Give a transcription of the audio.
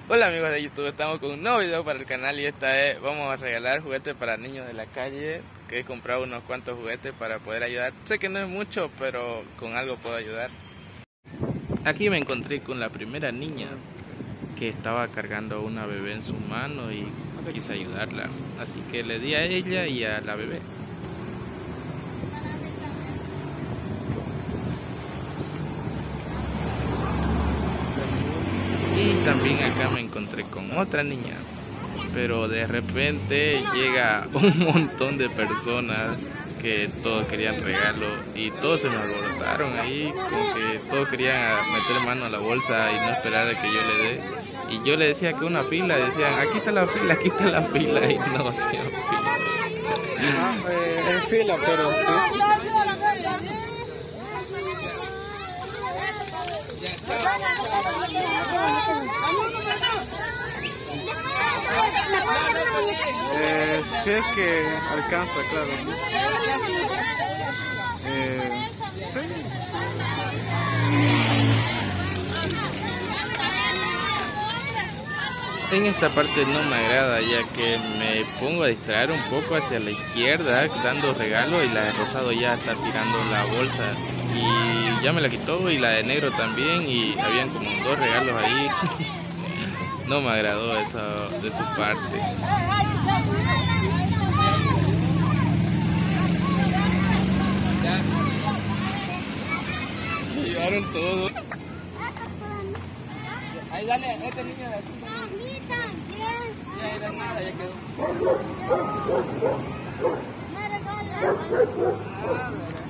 Hola amigos de YouTube, estamos con un nuevo video para el canal y esta vez vamos a regalar juguetes para niños de la calle, que he comprado unos cuantos juguetes para poder ayudar. Sé que no es mucho, pero con algo puedo ayudar. Aquí me encontré con la primera niña que estaba cargando a una bebé en sus manos y quise ayudarla, así que le di a ella y a la bebé. Y también acá me encontré con otra niña, pero de repente llega un montón de personas que todos querían regalo y todos se me alborotaron ahí, como que todos querían meter mano a la bolsa y no esperar a que yo le dé. Y yo le decía que una fila, decían, aquí está la fila, aquí está la fila, y no hacían fila. En fila, pero sí. Si es que alcanza, claro. Sí. En esta parte no me agrada, ya que me pongo a distraer un poco hacia la izquierda dando regalos y la de rosado ya está tirando la bolsa y ya me la quitó, y la de negro también, y habían como 2 regalos ahí. No me agradó eso de su parte. Se llevaron todo. Ahí dale, este niño de aquí. Ya era nada, ya quedó.